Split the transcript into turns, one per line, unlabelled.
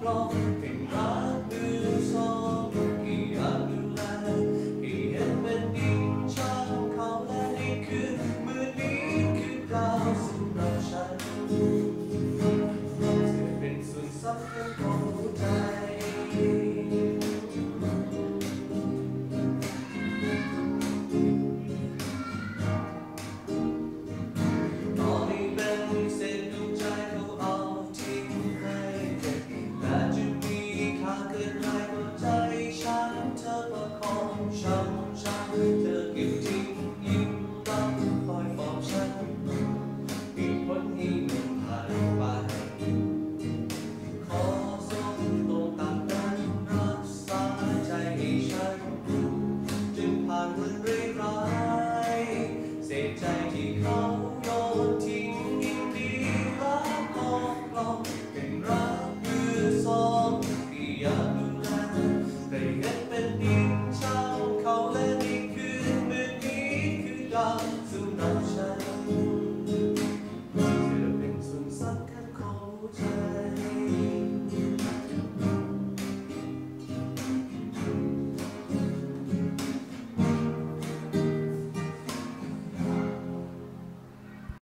องเป็นรักมือสองที่อยากดูแลที่เห็นเป็นดินช่างเขาและนี่คือมือนี้คือดาวสำหรับฉันเธอเป็นส่วนสำคัญของหัวใจเธอเก็บทิ้งยิ้มรับคอยปลอบฉันมีวันให้มันผ่านไปขอส่งตรงตามนั้นรักษาใจให้ฉันจนผ่านวันร้ายเศษใจที่เขาโยนทิ้งยินดีรักกองกลองเป็นรักมือสองที่อยากดูแลแต่เห็นเป็นดินช่างเขาและนี่คือมือนี้คือดาว